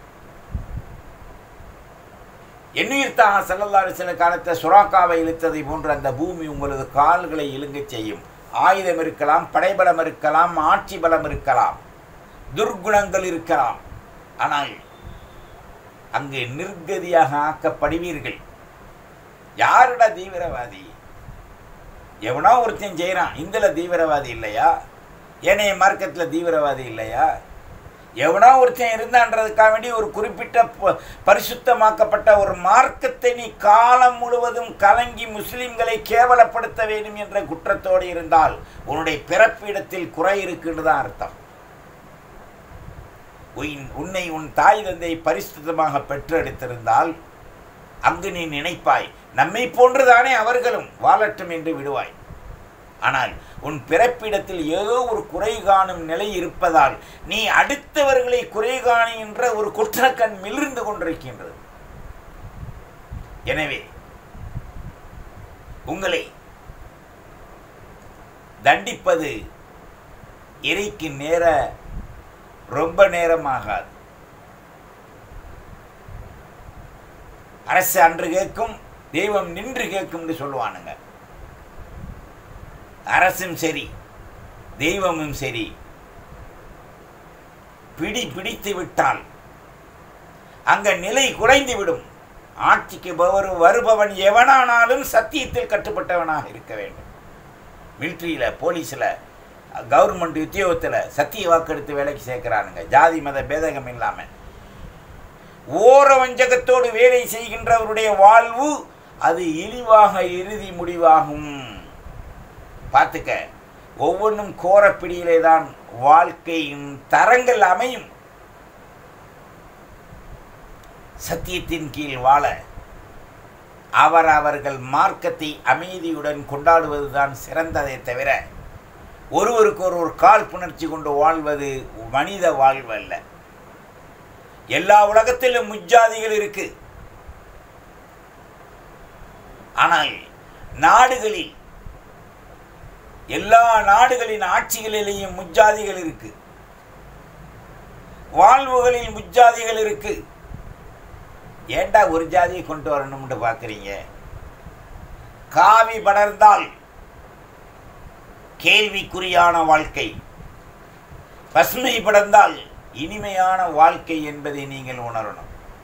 Speaker 1: எண்ணீர்த்தாக ஸல்லல்லாஹு அலைஹி வஸல்லம் காலத்தை சுராக்காவை இழுத்ததை போன்று அந்த பூமி உங்களது கால்களை இழுங்கச் செய்யும். ஆயுதம் இருக்கலாம், படைபலம் இருக்கலாம், ஆட்சி பலம் இருக்கலாம், துர்குணங்கள் இருக்கலாம், ஆனால் அங்கு நிர்கதியாக ஆக்கப்படுவீர்கள். யாருடா தீவிரவாதி? எவனோ ஒருத்தன் செய்கிறான், இதில் தீவிரவாதி இல்லையா? ஏனைய மார்க்கத்தில் தீவிரவாதி இல்லையா? எவனோ ஒருத்தன் இருந்தான்றதுக்காக வேண்டி ஒரு குறிப்பிட்ட பரிசுத்தமாக்கப்பட்ட ஒரு மார்க்கத்தை நீ காலம் முழுவதும் கலங்கி முஸ்லிம்களை கேவலப்படுத்த வேண்டும் என்ற குற்றத்தோடு இருந்தால் உன்னுடைய பிறப்பிடத்தில் குறை இருக்குன்னுதான் அர்த்தம். உன்னை உன் தாய் தந்தை பரிசுத்தமாக பெற்றெடுத்திருந்தால் அங்கு நீ நினைப்பாய், நம்மை போன்றுதானே அவர்களும் வாழட்டும் என்று விடுவாய். ஆனால் உன் பிறப்பிடத்தில் ஏதோ ஒரு குறை காணும் நிலை இருப்பதால் நீ அடுத்தவர்களை குறை காணுகின்ற ஒரு குற்றக்கண் மிளிர்ந்து கொண்டிருக்கின்றது. எனவே உங்களை தண்டிப்பது இறைக்கு நேர ரொம்ப நேரமாகாது. அரசு அன்று கேட்கும், தெய்வம் நின்று கேட்கும் என்று சொல்லுவானுங்க. அரசும் சரி தெய்வமும் சரி பிடி பிடித்து விட்டால் அங்க நிலை குறைந்துவிடும். ஆட்சிக்கு வருபவன் எவனானாலும் சத்தியத்தில் கட்டுப்பட்டவனாக இருக்க வேண்டும். மிலிட்ரியில், போலீஸில், கவர்மெண்ட் உத்தியோகத்தில் சத்திய வாக்கெடுத்து வேலைக்கு சேர்க்கிறானுங்க. ஜாதி மத பேதகம் இல்லாமல் ஓர வஞ்சகத்தோடு வேலை செய்கின்றவருடைய வாழ்வு அது இழிவாக இறுதி முடிவாகும். பார்த்துக்க, ஒவ்வொன்றும் கோரப்பிடியிலே தான் வாழ்க்கையின் தரங்கள் அமையும். சத்தியத்தின் கீழ் வாழ அவர் அவர்கள் மார்க்கத்தை அமைதியுடன் கொண்டாடுவதுதான் சிறந்ததை தவிர ஒருவருக்கு ஒரு ஒரு காழ்ப்புணர்ச்சி கொண்டு வாழ்வது மனித வாழ்வு அல்ல. எல்லா உலகத்திலும் முஜாதிகள் இருக்கு. ஆனால் நாடுகளில், எல்லா நாடுகளின் ஆட்சிகளிலேயும் முஜாதிகள் இருக்கு, வாழ்வுகளில் முஜாதிகள் இருக்கு. ஏண்டா ஒரு ஜாதியை கொண்டு வரணும்னு பார்க்குறீங்க? காவி படர்ந்தால் கேள்விக்குறியான வாழ்க்கை, பசுமை படர்ந்தால் இனிமையான வாழ்க்கை என்பதை நீங்கள் உணரணும்.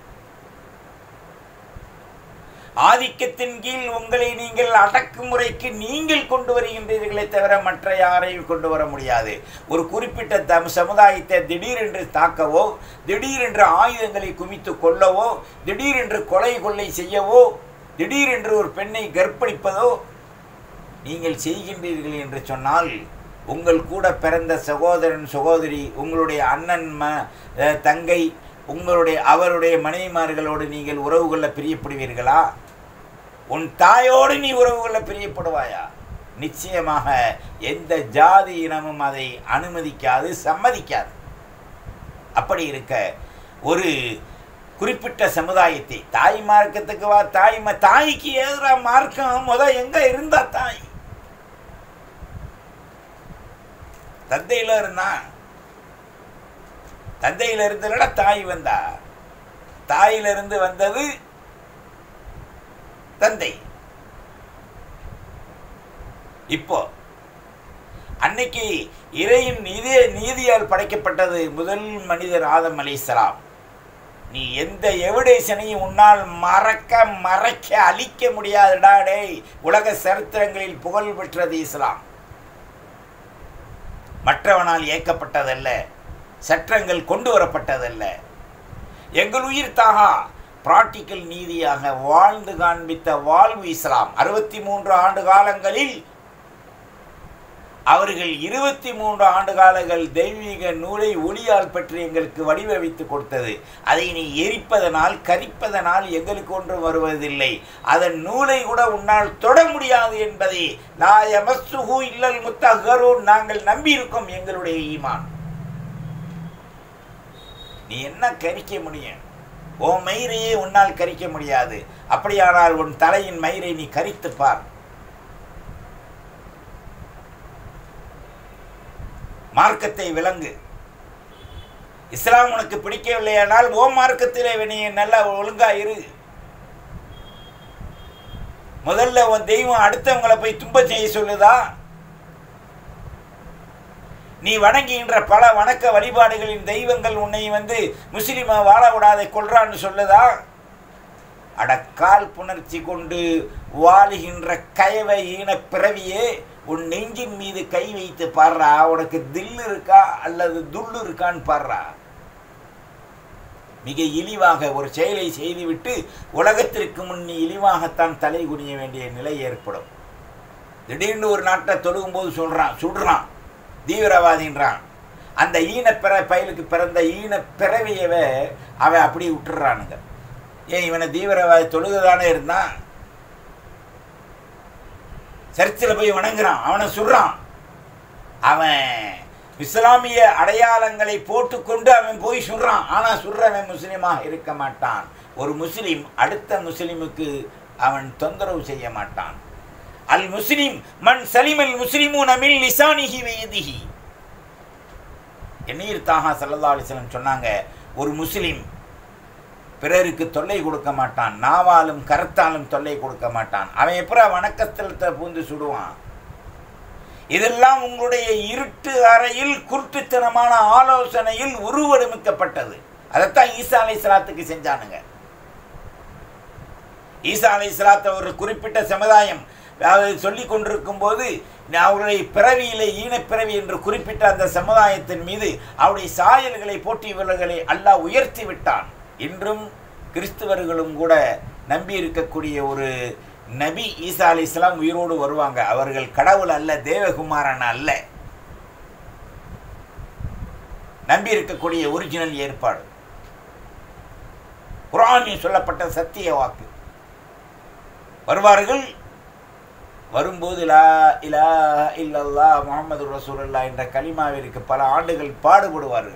Speaker 1: ஆதிக்கத்தின் கீழ் உங்களை நீங்கள் அடக்குமுறைக்கு நீங்கள் கொண்டு வருகின்றீர்களே தவிர மற்ற யாரையும் கொண்டு வர முடியாது. ஒரு குறிப்பிட்ட தம் சமுதாயத்தை திடீரென்று தாக்கவோ, திடீரென்று ஆயுதங்களை குவித்து கொள்ளவோ, திடீரென்று கொலை கொள்ளை செய்யவோ, திடீரென்று ஒரு பெண்ணை கற்பழிப்பதோ நீங்கள் செய்கின்றீர்கள் என்று சொன்னால் உங்கள் கூட பிறந்த சகோதரன் சகோதரி, உங்களுடைய அண்ணன் ம தங்கை, உங்களுடைய அவருடைய மனைவிமார்களோடு நீங்கள் உறவு கொள்ள பிரியப்படுவீர்களா? உன் தாயோடு நீ உறவு கொள்ள பிரியப்படுவாயா? நிச்சயமாக எந்த ஜாதி இனமும் அதை அனுமதிக்காது, சம்மதிக்காது. அப்படி இருக்க ஒரு குறிப்பிட்ட சமுதாயத்தை தாய் மார்க்கத்துக்கு வா, தாய் தாய்க்கு எதிராக மார்க்கம் முத எங்க இருந்தா? தாய் தந்தையில இருந்தா, தந்தையில இருந்ததுல தாய் வந்தா, தாயிலிருந்து வந்தது தந்தை. இப்போ அன்னைக்கு இறையின் நீதி நீதியால் படைக்கப்பட்டது முதல் மனிதர் ஆதம் அலைஹிஸ்ஸலாம். நீ எந்த எவிடேஷனையும் உன்னால் மறக்க மறைக்க அழிக்க முடியாதுடா டேய். உலக சரித்திரங்களில் புகழ் பெற்றது இஸ்லாம். மற்றவனால் ஏற்கப்பட்டதல்ல, சட்டங்கள் கொண்டு வரப்பட்டதல்ல. எங்கள் உயிர் தாகா பிராக்டிக்கல் நீதியாக வாழ்ந்து காண்பித்த வாழ்வு இஸ்லாம். அறுபத்தி மூன்று ஆண்டு காலங்களில் அவர்கள் இருபத்தி மூன்று ஆண்டு காலங்கள் தெய்வீக நூலை ஒளியால் பெற்று எங்களுக்கு வடிவமைத்து கொடுத்தது. அதை நீ எரிப்பதனால் கரிப்பதனால் எங்களுக்கு ஒன்றும் வருவதில்லை. அதன் நூலை கூட உன்னால் தொட முடியாது என்பதை லா யமஸ்ஸுஹு இல்லல் முத்தஹ்ஹரூன் நாங்கள் நம்பியிருக்கோம். எங்களுடைய ஈமான். நீ என்ன கரிக்க முடியும்? உன் மயிரையே உன்னால் கரிக்க முடியாது. அப்படியானால் உன் தலையின் மயிரை நீ கரித்து பார். மார்க்கத்தை விளங்கு. இஸ்லாம் உனக்கு பிடிக்கவில்லையானால் ஓ மார்க்கத்திலே நீ நல்லா ஒழுங்கா இரு. முதல்ல உன் தெய்வம் அடுத்தவங்களை போய் துன்ப செய்ய சொல்லுதா? நீ வணங்குகின்ற பல வணக்க வழிபாடுகளின் தெய்வங்கள் உன்னை வந்து முஸ்லிமா வாழ விடாதை கொள்றான்னு சொல்லுதா? அடக்கால் புணர்ச்சி கொண்டு வாழுகின்ற கயவ ஈன பிறவியே, உன் நெஞ்சின் மீது கை வைத்து பாடுறா. உனக்கு தில்லு இருக்கா அல்லது துள்ளு இருக்கான்னு பாடுறா. மிக இழிவாக ஒரு செயலை செய்துவிட்டு உலகத்திற்கு முன் இழிவாகத்தான் தலை குனிய வேண்டிய நிலை ஏற்படும். திடீர்னு ஒரு நாட்டை தொடுகும்போது சொல்கிறான், சுடுறான், தீவிரவாதின்றான். அந்த ஈனப்பிற பயலுக்கு பிறந்த ஈன பிறவியவே அவன் அப்படி விட்டுறானுங்க. ஏன் இவனை தீவிரவாதி தொழுகதானே இருந்தான், சர்ச்சில் போய் வணங்குறான், அவனை சுடுறான். அவன் இஸ்லாமிய அடையாளங்களை போட்டுக்கொண்டு அவன் போய் சுடுறான். ஆனால் சுடுறவன் முஸ்லீமாக இருக்க மாட்டான். ஒரு முஸ்லீம் அடுத்த முஸ்லீமுக்கு அவன் தொந்தரவு செய்ய மாட்டான். அல் முஸ்லிம் மன் சலிமல் முஸ்லிமூன மின் லிசானிஹி வ யதிஹி. எண்ணீர் தாஹா ஸல்லல்லாஹு அலைஹி வஸல்லம் சொன்னாங்க, ஒரு முஸ்லிம் பிறருக்கு தொல்லை கொடுக்க மாட்டான், நாவாலும் கரத்தாலும் தொல்லை கொடுக்க மாட்டான். அவன் எப்போ வணக்கத்தலத்தை பூந்து சுடுவான்? இதெல்லாம் உங்களுடைய இருட்டு அறையில் குருட்டுத்தனமான ஆலோசனையில் உருவெடுக்கப்பட்டது. அதைத்தான் ஈசா அலைஹிஸ்ஸலாத்துக்கு செஞ்சானுங்க. ஈசா அலைஹிஸ்ஸலாத்தை ஒரு குறிப்பிட்ட சமுதாயம் சொல்லி கொண்டிருக்கும் போது அவருடைய பிறவியிலே ஈனப்பிறவி என்று குறிப்பிட்ட அந்த சமுதாயத்தின் மீது அவருடைய சாயல்களை போட்டி இவர்களை அல்லாஹ் உயர்த்தி விட்டான். இன்றும் கிறிஸ்தவர்களும் கூட நம்பி இருக்கக்கூடிய ஒரு நபி ஈசா அலைஹிஸ்ஸலாம் உயிரோடு வருவாங்க. அவர்கள் கடவுள் அல்ல, தேவகுமாரன் அல்ல. நம்பி இருக்கக்கூடிய ஒரிஜினல் ஏற்பாடு குர்ஆனில் சொல்லப்பட்ட சத்திய வாக்கு. வருவார்கள். வரும்போது லா இலாஹ இல்லல்லாஹ் முஹம்மது ரசூலுல்லாஹ் என்ற கலிமாவிற்கு பல ஆண்டுகள் பாடுபடுவார்கள்.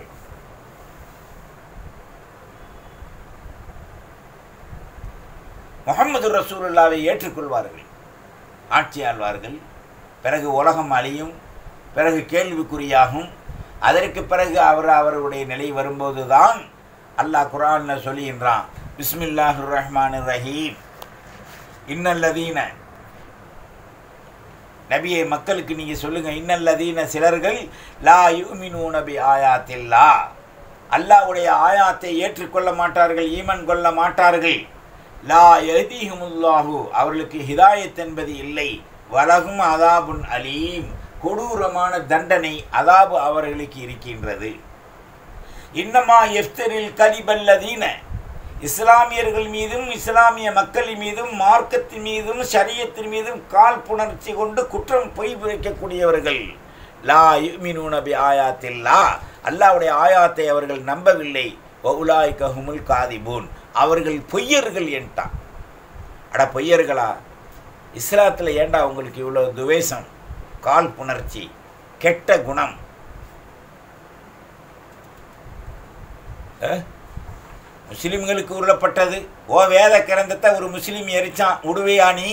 Speaker 1: முஹம்மது ரசூலுல்லாவை ஏற்றுக்கொள்வார்கள், ஆட்சி ஆள்வார்கள். பிறகு உலகம் அழியும், பிறகு கேள்விக்குறியாகும். அதற்கு பிறகு அவர் அவருடைய நிலை வரும்போது தான் அல்லாஹ் குர்ஆனில் சொல்லுகின்றான், பிஸ்மில்லாஹிர் ரஹ்மானிர் ரஹீம், இன்னல்லதீன, நபியை மக்களுக்கு நீங்கள் சொல்லுங்கள், இன்னல்லதீன சிலர்கள் லா யுமினூன பி ஆயாத்தில்லா, அல்லாஹ்வுடைய ஆயாத்தை ஏற்றுக்கொள்ள மாட்டார்கள், ஈமன் கொள்ள மாட்டார்கள். லா யஹ்திஹுமுல்லாஹு, அவர்களுக்கு ஹிதாயத் என்பது இல்லை. வலகும் அதாபுன் அலீம், கொடூரமான தண்டனை அதாபு அவர்களுக்கு இருக்கின்றது. இன்னமா எஃப்தரில் கலிபல்லதீன, இஸ்லாமியர்கள் மீதும் இஸ்லாமிய மக்கள் மீதும் மார்க்கத்தின் மீதும் ஷரியத்தின் மீதும் கால் புணர்ச்சி கொண்டு குற்றம் பொய் புரைக்கக்கூடியவர்கள். லா யுமினூன பி ஆயாத்தில்லா, அல்லாஹ்வுடைய ஆயாத்தை அவர்கள் நம்பவில்லை. வஉலாயிக ஹுமுல் காதிபூன், அவர்கள் பொய்யர்கள் என்றான். அட பொய்யர்களா, இஸ்லாத்தில் ஏண்டா உங்களுக்கு இவ்வளோ துவேஷம், கால் புணர்ச்சி, கெட்ட குணம்? முஸ்லிம்களுக்கு உருளப்பட்டது. ஓ வேத கிரந்தத்தை ஒரு முஸ்லீம் எரிச்சான், உடுவையா நீ?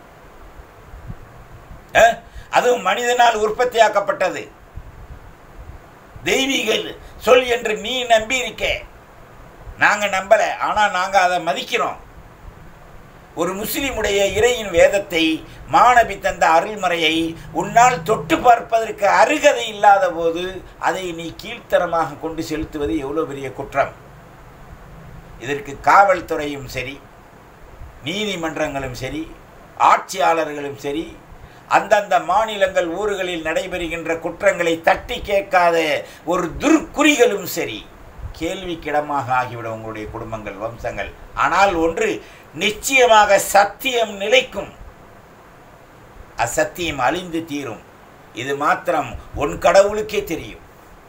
Speaker 1: அதுவும் மனிதனால் உற்பத்தியாக்கப்பட்டது, தெய்வீக சொல் என்று நீ நம்பி இருக்க. நாங்கள் நம்பலை, ஆனால் நாங்கள் அதை மதிக்கிறோம். ஒரு முஸ்லிமுடைய இறையின் வேதத்தை, மாணவி தந்த அருள்முறையை உன்னால் தொட்டு பார்ப்பதற்கு அருகதை இல்லாத போது அதை நீ கீழ்த்தரமாக கொண்டு செலுத்துவது எவ்வளோ பெரிய குற்றம். இதற்கு காவல்துறையும் சரி, நீதிமன்றங்களும் சரி, ஆட்சியாளர்களும் சரி, அந்தந்த மாநிலங்கள் ஊர்களில் நடைபெறுகின்ற குற்றங்களை தட்டி கேட்காத ஒரு துர்க்குறிகளும் சரி, கேள்விக்கிடமாக ஆகிவிடும் உங்களுடைய குடும்பங்கள், வம்சங்கள். ஆனால் ஒன்று நிச்சயமாக, சத்தியம் நிலைக்கும், அசத்தியம் அழிந்து தீரும். இது மாத்திரம் உன் கடவுளுக்கே தெரியும்.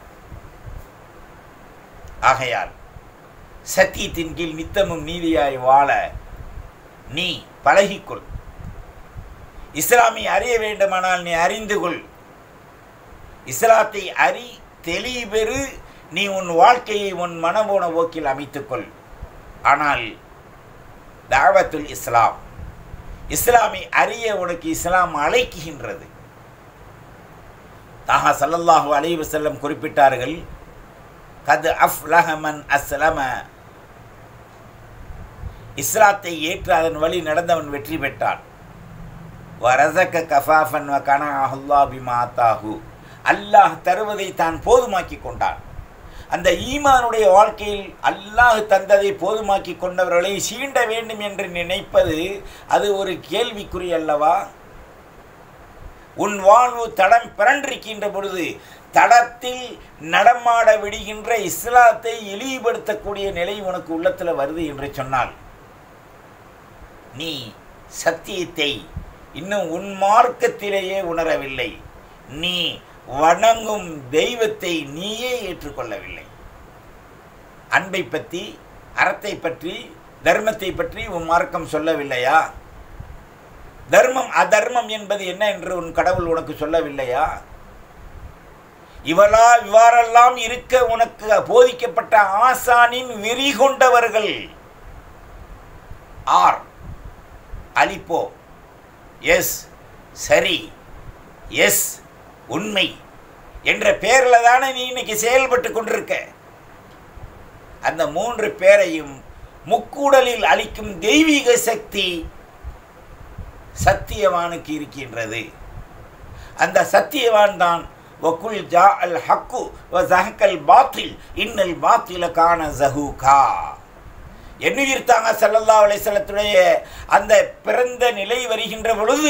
Speaker 1: ஆகையால் சத்தியத்தின் கீழ் நித்தமும் நீதியாய் வாழ நீ பழகிக்கொள். இஸ்லாமை அறிய வேண்டுமானால் நீ அறிந்து கொள். இஸ்லாத்தை அறி, தெளிபெறு. நீ உன் வாழ்க்கையை உன் மனபோன போக்கில் அமைத்துக்கொள். ஆனால் தாவத்துல் இஸ்லாம், இஸ்லாமை அறிய உனக்கு இஸ்லாம் அழைக்குகின்றது. தாஹா ஸல்லல்லாஹு அலைஹி வஸல்லம் குறிப்பிட்டார்கள், கத் அஃப்லஹ மன் அஸ்லம, இஸ்லாத்தை ஏற்று அதன் வழி நடந்தவன் வெற்றி பெற்றான். வரஸக கஃபாஃபன் வ கனஅஹு அல்லாஹ் பிமா ஆதாஹு, அல்லாஹ் தருவதை தான் போதுமாக்கி கொண்டான். அந்த ஈமானுடைய வாழ்க்கையில் அல்லாஹ் தந்ததை போதுமாக்கி கொண்டவர்களை சீண்ட வேண்டும் என்று நினைப்பது அது ஒரு கேள்விக்குறி அல்லவா? உன் வாழ்வு தடம் பிறண்டிருக்கின்ற பொழுது தடத்தில் நடமாட விடுகின்ற இஸ்லாத்தை இழிவுபடுத்தக்கூடிய நிலை உனக்கு உள்ளத்தில் வருது என்று சொன்னால் நீ சத்தியத்தை இன்னும் உன் மார்க்கத்திலேயே உணரவில்லை. நீ வணங்கும் தெய்வத்தை நீயே ஏற்றுக்கொள்ளவில்லை. அன்பை பற்றி, அறத்தை பற்றி, தர்மத்தை பற்றி உன் மார்க்கம் சொல்லவில்லையா? தர்மம் அதர்மம் என்பது என்ன என்று உன் கடவுள் உனக்கு சொல்லவில்லையா? இவளா இவ்வாறெல்லாம் இருக்க உனக்கு போதிக்கப்பட்ட ஆசானின் வெறி கொண்டவர்கள் ஆர் அலிப்போ எஸ் சரி எஸ் உண்மை என்ற பேரில் தானே நீ இன்னைக்கு செயல்பட்டு கொண்டிருக்க. அந்த மூன்று பேரையும் முக்கூடலில் அளிக்கும் தெய்வீக சக்தி சத்தியவானுக்கு இருக்கின்றது. அந்த சத்தியவான் தான் வகுல் ஜா அல் ஹக்கு வ ஜஹக்கல் பாத்தில் இன்னல் பாத்தில கான ஜஹூகா என்னுயிர்த்தாங்க ஸல்லல்லாஹு அலைஹி வஸல்லத்துடைய அந்த பிறந்த நிலை வருகின்ற பொழுது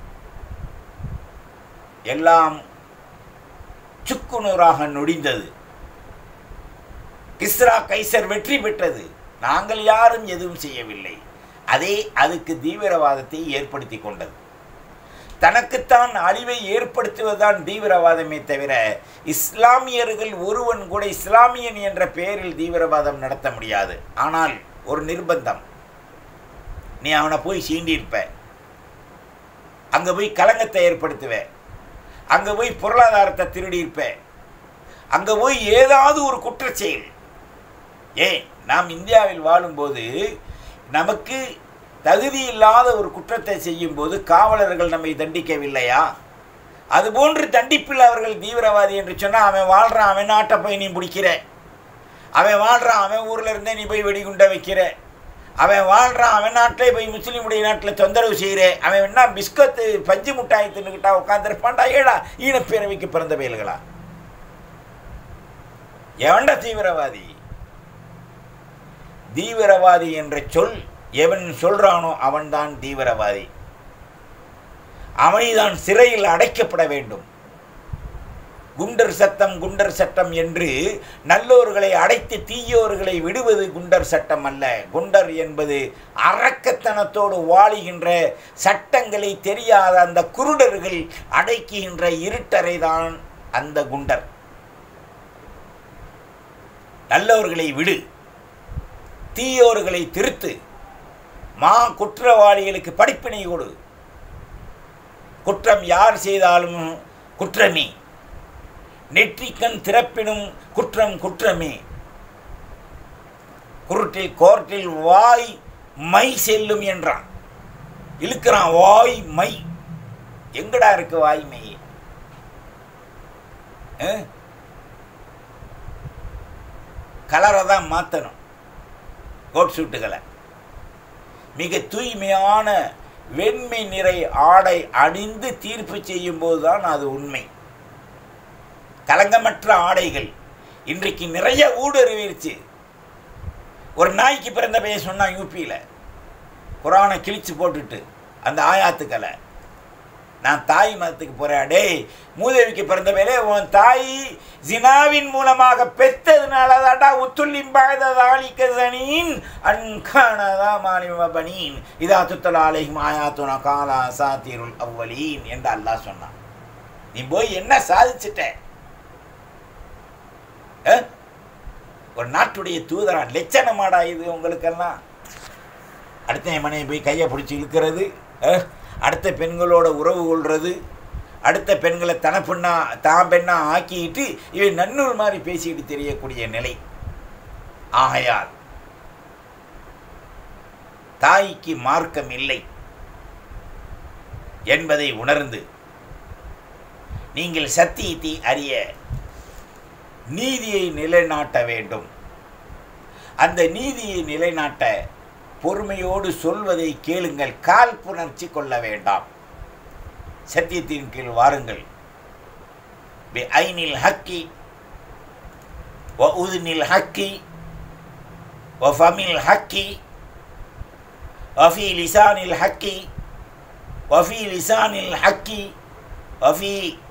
Speaker 1: எல்லாம் சுக்குநூறாக நொடிந்தது. கிஸ்ரா கைசர் வெற்றி பெற்றது. நாங்கள் யாரும் எதுவும் செய்யவில்லை. அதே அதுக்கு தீவிரவாதத்தை ஏற்படுத்தி கொண்டது. தனக்குத்தான் அழிவை ஏற்படுத்துவதுதான் தீவிரவாதமே தவிர இஸ்லாமியர்கள் ஒருவன் கூட இஸ்லாமியன் என்ற பெயரில் தீவிரவாதம் நடத்த முடியாது. ஆனால் ஒரு நிர்பந்தம், நீ அவனை போய் சீண்டியிருப்ப, அங்கே போய் கலங்கத்தை ஏற்படுத்துவ, அங்கே போய் பொருளாதாரத்தை திருடியிருப்ப, அங்கே போய் ஏதாவது ஒரு குற்றச்செயல். ஏன் நாம் இந்தியாவில் வாழும்போது நமக்கு தகுதி இல்லாத ஒரு குற்றத்தை செய்யும் போது காவலர்கள் நம்மை தண்டிக்கவில்லையா? அதுபோன்று தண்டிப்பில் அவர்கள் தீவிரவாதி என்று சொன்னால் அவன் வாழ்கிறான், அவன் நாட்டை போய் நீ பிடிக்கிற, அவன் வாழ்கிறான், அவன் ஊரில் இருந்தே நீ போய் வெடிகுண்டை வைக்கிற, அவன் வாழ்கிறான், அவன் நாட்டிலே போய் முஸ்லீமுடைய நாட்டில் தொந்தரவு செய்கிற, அவன் என்ன பிஸ்கத்து பஞ்சு முட்டாய் தின்னுக்கிட்டா உட்காந்துருப்பான்டா. ஏடா ஈனப்பேரவைக்கு பிறந்த பயல்களா? எவன்டா தீவிரவாதி? தீவிரவாதி என்ற சொல் எவன் சொல்றானோ அவன்தான் தீவிரவாதி. அவனைதான் சிறையில் அடைக்கப்பட வேண்டும். குண்டர் சட்டம் குண்டர் சட்டம் என்று நல்லோர்களை அடைத்து தீயோர்களை விடுவது குண்டர் சட்டம் அல்ல. குண்டர் என்பது அரக்கத்தனத்தோடு வாழுகின்ற சட்டங்களை தெரியாத அந்த குருடர்கள் அடைக்குகின்ற இருட்டரை தான் அந்த குண்டர். நல்லவர்களை விடு, தீயோர்களை திருத்து, மா குற்றவாளிகளுக்கு படிப்பினை கொடு. குற்றம் யார் செய்தாலும் குற்றமே, நெற்றிக்கண் திறப்பினும் குற்றம் குற்றமே. குருட்டில் கோர்ட்டில் வாய் மை செல்லும் என்றான். இழுக்கிறான் வாய் மை. எங்கடா இருக்கு வாய்மை? கலரை தான் மாற்றணும். கோட் சூட்டுகளை மிக தூய்மையான வெண்மை நிறை ஆடை அணிந்து தீர்ப்பு செய்யும் போதுதான் அது உண்மை. கலங்கமற்ற ஆடைகள் இன்றைக்கு நிறைய ஊடுருவிருச்சு. ஒரு நாய்க்கு பிறந்த பையன் சொன்னான் யூபியில், குரானை கிழிச்சு போட்டுட்டு அந்த ஆயாத்துக்களை, நான் தாய் மதத்துக்கு போகிறேன். டேய் மூதேவிக்கு பிறந்த வேலை உன் தாய் ஜினாவின் மூலமாக பெற்றதுனால தாண்டா உத்துல்லிம்பாதீன் அன்கானதா மாலிமபனீன் இதா துத்தலா அலைஹிம் ஆயாத்துனா காலா சாத்திருல் அவ்வலீன் என்று அல்லாஹ் சொன்னான். நீ போய் என்ன சாதிச்சிட்ட? ஒரு நாட்டுடைய தூதரான் லட்சணமாடா இது உங்களுக்கெல்லாம்? அடுத்த என் மனையை போய் கையை பிடிச்சி இழுக்கிறது, அடுத்த பெண்களோட உறவு கொள்வது, அடுத்த பெண்களை தன பெண்ணா தான் பெண்ணா ஆக்கிட்டு இவை நன்னூல் மாதிரி பேசிக்கிட்டு தெரியக்கூடிய நிலை. ஆகையால் தாய்க்கு மார்க்கம் இல்லை என்பதை உணர்ந்து நீங்கள் சத்தியத்தை அறிய நீதியை நிலைநாட்ட வேண்டும். அந்த நீதியை நிலைநாட்ட பொறுமையோடு சொல்வதை கேளுங்கள், காழ்ப்புணர்ச்சி கொள்ள வேண்டாம். சத்தியத்தின் கீழ் வாருங்கள். பி ஐனில் ஹக்கி வ உதுனில் ஹக்கி வ ஃபமில் ஹக்கி வ ஃபீ லிசானில் ஹக்கி வ ஃபீ லிசானில் ஹக்கி வஃபி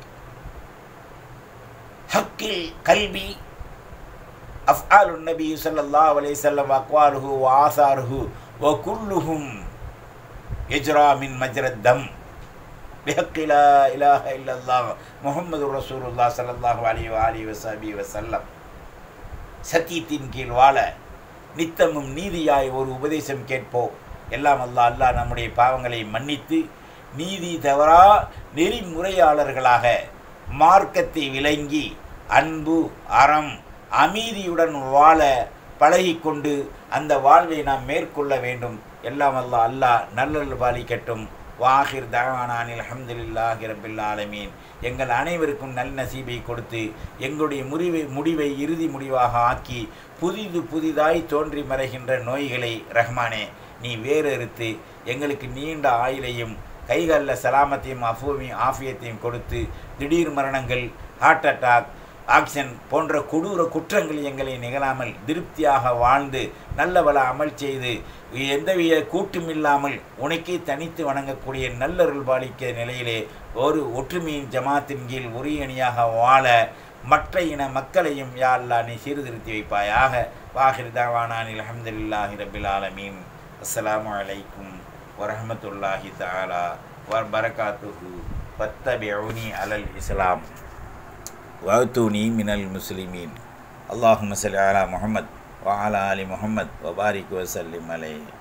Speaker 1: ஹக்கில் கல்வி அஃஆலுன் நபி ஸல்லல்லாஹு அலைஹி வஸல்லம் அக்வாலுஹு வ ஆசாருஹு வ குல்லுஹும் யஜ்ரா மின் மஜ்ரத் தம் பிஹக்கி லா இலாஹ இல்லல்லாஹ் முஹம்மது ரசூலுல்லாஹ் ஸல்லல்லாஹு அலைஹி வ ஆலிஹி வஸஹபி வஸல்லம். சத்தியத்தின் கீழ் வாழ நித்தமும் நீதியாய் ஒரு உபதேசம் கேட்போம். எல்லாம் அல்லாஹ் அல்லாஹ் நம்முடைய பாவங்களை மன்னித்து நீதி தவறா நெறிமுறையாளர்களாக மார்க்கத்தை விளங்கி அன்பு அறம் அமைதியுடன் வாழ பழகிக்கொண்டு அந்த வாழ்வை நாம் மேற்கொள்ள வேண்டும். எல்லாம் அல்லாஹ் அல்லாஹ் நல்லல் பாலிக்கட்டும். வாஹிர் தஅவானானில் அல்ஹம்துலில்லாஹி ரப்பில் ஆலமீன். எங்கள் அனைவருக்கும் நல் நசீபை கொடுத்து எங்களுடைய முடிவை முடிவை இறுதி முடிவாக ஆக்கி புதிது புதிதாய் தோன்றி மறைகின்ற நோய்களை ரஹ்மானே நீ வேறறுத்து எங்களுக்கு நீண்ட ஆயுளையும் கைகளில் சலாமத்தையும் அஃபூவையும் ஆஃபியத்தையும் கொடுத்து திடீர் மரணங்கள், ஹார்ட் அட்டாக், ஆக்சிஜன் போன்ற கொடூர குற்றங்கள் எங்களை நிகழாமல் திருப்தியாக வாழ்ந்து நல்ல வள அமல் செய்து எந்தவித கூட்டும் இல்லாமல் உனக்கே தனித்து வணங்கக்கூடிய நல்லருள் பாலிக்க நிலையிலே ஒரு ஒற்றுமையின் ஜமாத்தின் கீழ் ஒரு அணியாக வாழ மற்ற இன மக்களையும் யா அல்லாஹ் நீ சீர்திருத்தி வைப்பாயாக. வாஹிர் தஅவானானில் அல்ஹம்துலில்லாஹி ரப்பில் ஆலமீன். அஸ்ஸலாமு அலைக்கும் வரஹ்மத்துல்லாஹி தஆலா வ பரகாத்துஹு. ஃபத்தபிஊனி அலல் இஸ்லாம் வஅத்தூனி மினல் முஸ்லிமீன். அல்லாஹும்ம ஸல்லி அலா முஹம்மத் வ அலா ஆலி முஹம்மத் வ பாரிக் வ ஸல்லிம் அலைஹி.